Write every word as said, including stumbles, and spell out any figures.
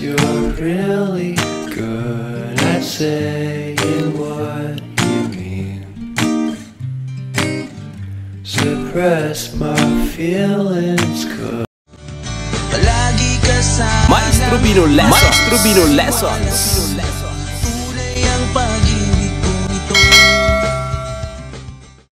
you're really good at saying what you mean. Suppress my feelings, good. Maestro Bino Lessons. Maestro Bino Lessons.